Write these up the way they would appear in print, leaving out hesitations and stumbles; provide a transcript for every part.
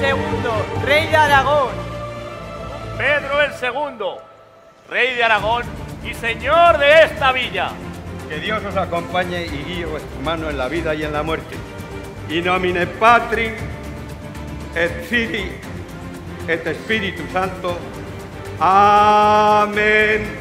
II, rey de Aragón. Pedro el II, rey de Aragón y señor de esta villa. Que Dios os acompañe y guíe vuestra mano en la vida y en la muerte. In nomine Patri, et Filii, et Spiritus Santo. Amén.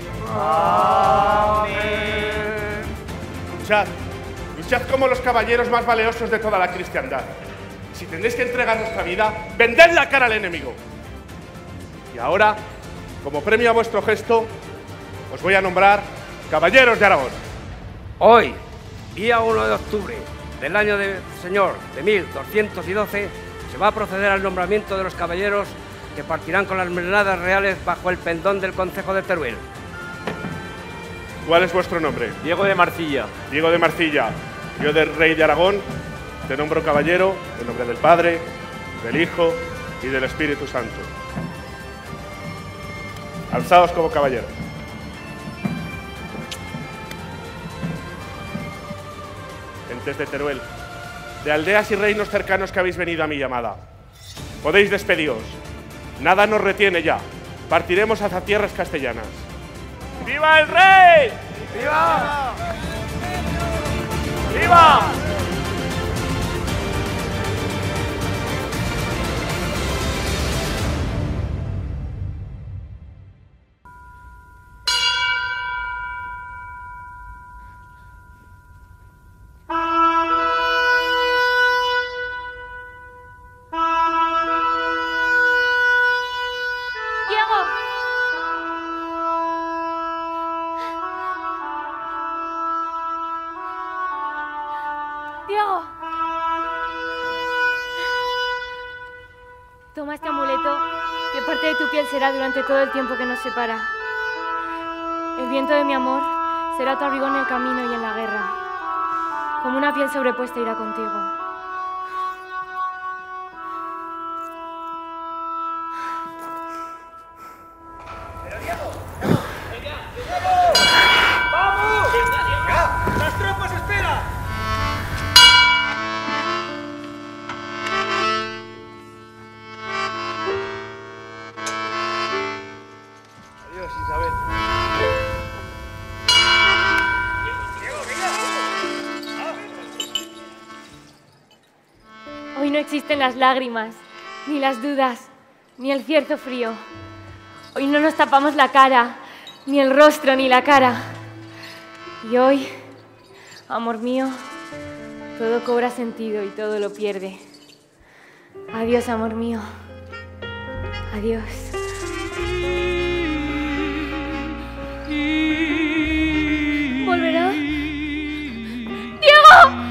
Amén. Luchad, luchad como los caballeros más valerosos de toda la cristiandad. Si tenéis que entregar vuestra vida, vended la cara al enemigo. Y ahora, como premio a vuestro gesto, os voy a nombrar caballeros de Aragón. Hoy, día 1 de octubre del año del Señor de 1212, se va a proceder al nombramiento de los caballeros que partirán con las mernadas reales bajo el pendón del concejo de Teruel. ¿Cuál es vuestro nombre? Diego de Marcilla. Diego de Marcilla. Yo, del rey de Aragón, te nombro caballero en nombre del Padre, del Hijo y del Espíritu Santo. Alzaos como caballeros. Gentes de Teruel, de aldeas y reinos cercanos que habéis venido a mi llamada, podéis despediros. Nada nos retiene ya. Partiremos hacia tierras castellanas. ¡Viva el rey! ¡Viva! ¡Viva! Diego. Toma este amuleto, que parte de tu piel será durante todo el tiempo que nos separa. El viento de mi amor será tu abrigo en el camino y en la guerra. Como una piel sobrepuesta irá contigo. Hoy no existen las lágrimas, ni las dudas, ni el cierto frío. Hoy no nos tapamos la cara, ni el rostro, ni la cara. Y hoy, amor mío, todo cobra sentido y todo lo pierde. Adiós, amor mío. Adiós. ¿Volverá? ¡Diego!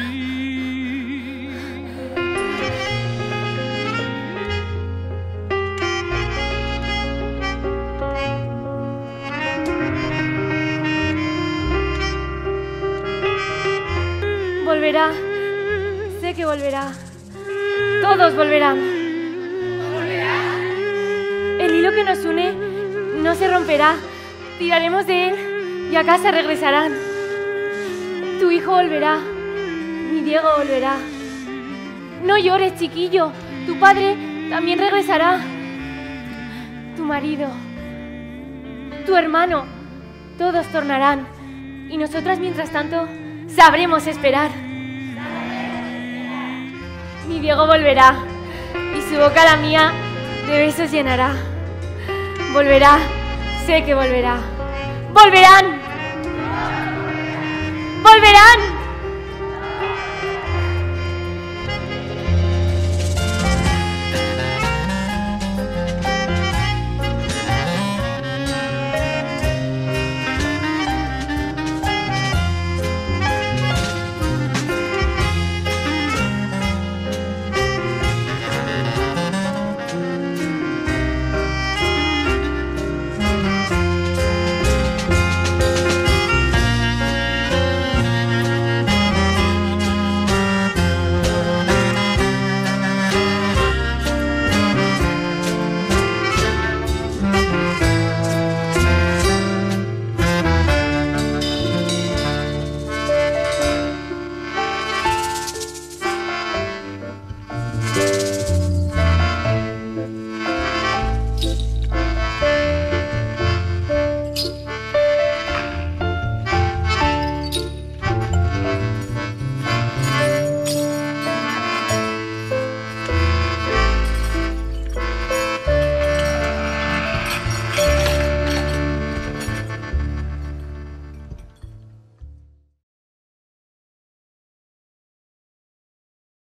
Volverá, sé que volverá. Todos volverán. ¿Volverá? El hilo que nos une no se romperá. Tiraremos de él y a casa regresarán. Tu hijo volverá, mi Diego volverá. No llores, chiquillo, tu padre también regresará. Tu marido, tu hermano, todos tornarán. Y nosotras, mientras tanto, sabremos esperar. Mi Diego volverá y su boca la mía de besos llenará. Volverá, sé que volverá. ¡Volverán!